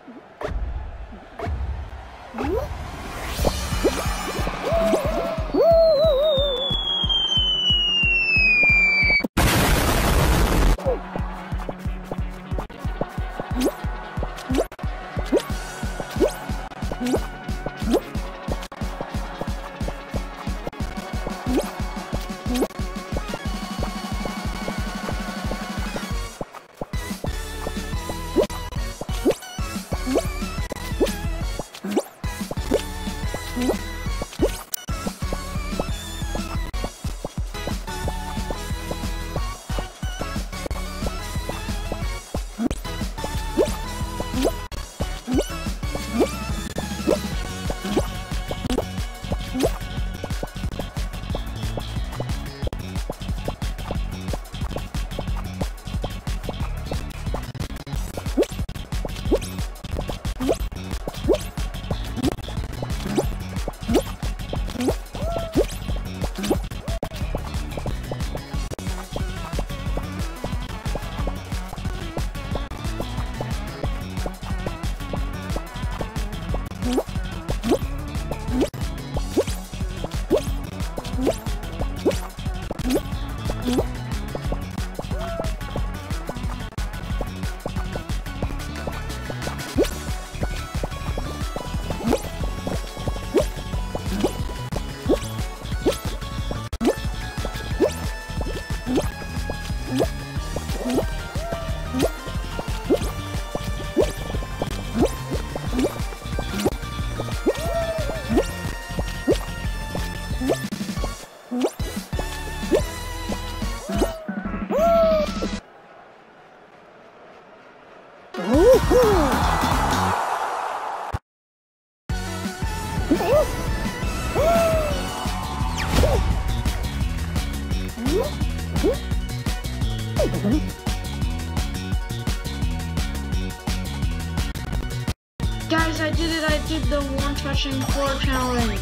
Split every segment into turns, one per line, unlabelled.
Guys, I did it! I did the one touching floor challenge!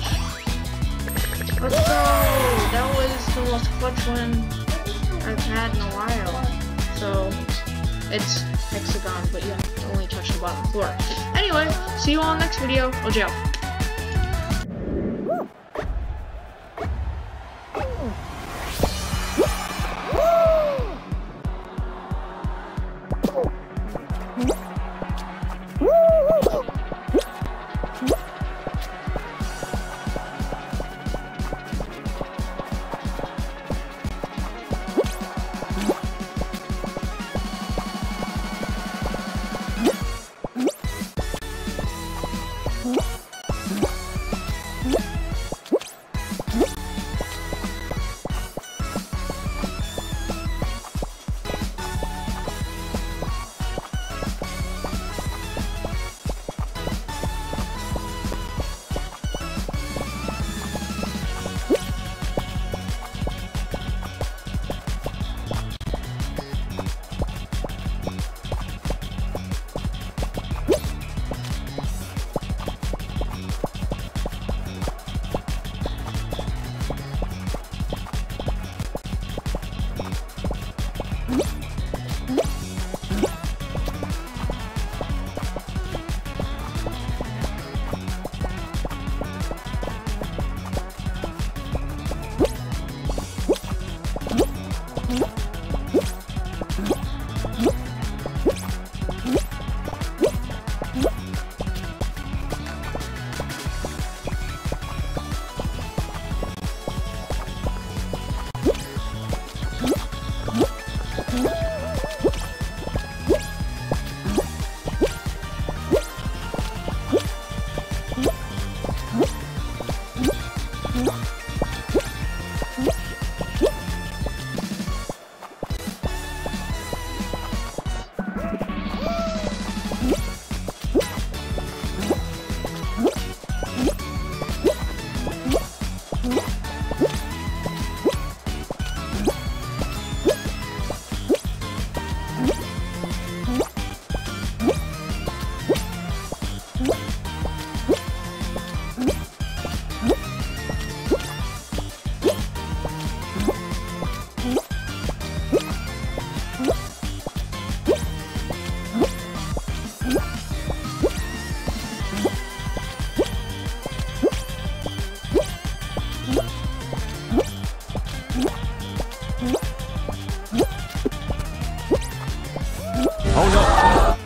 Let's go! That was the most clutch win I've had in a while. So, it's hexagon, but you have to only touch the bottom floor. Anyway, see you all in the next video. OJ.
Oh no!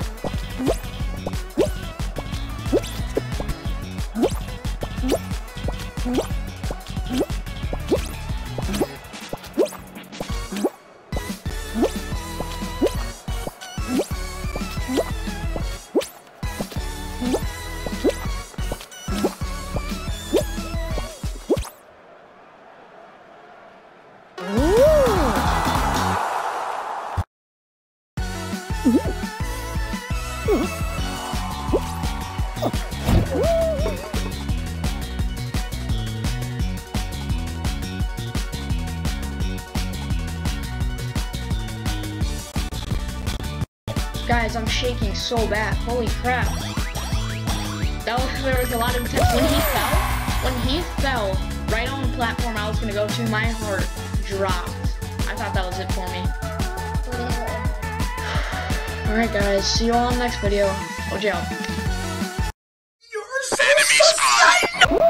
Guys, I'm shaking so bad. Holy crap. There was a lot of intense. When he fell right on the platform I was gonna go to, my heart dropped. I thought that was it for me. Alright guys, see you all in the next video. Watch out.
Enemy spotted!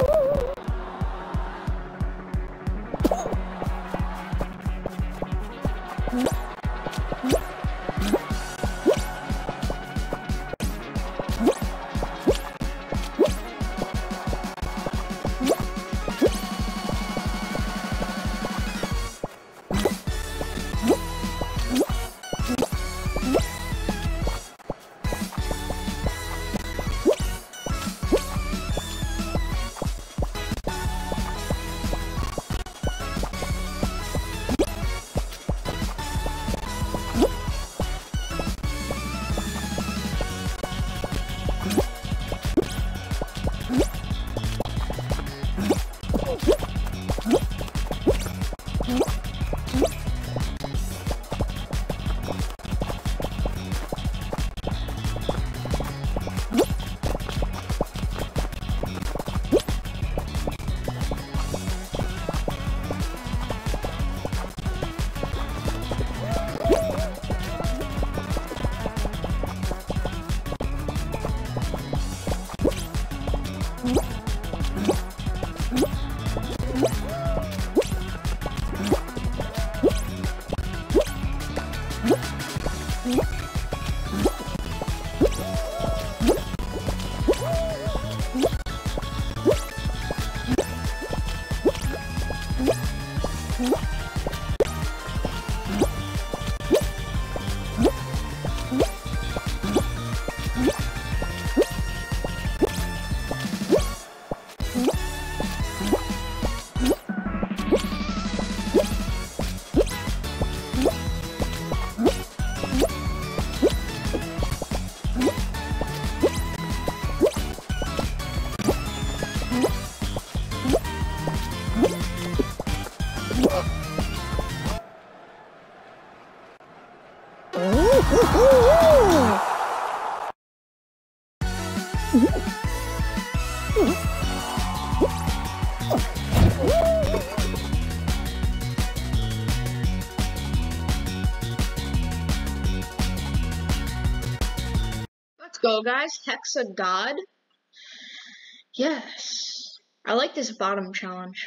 Let's go, guys. Hexagod. Yes. I like this bottom challenge.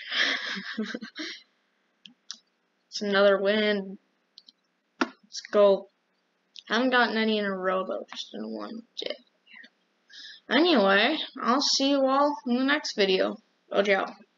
It's another win. Let's go. I haven't gotten any in a row, though. Just in one day. Anyway, I'll see you all in the next video. Ciao.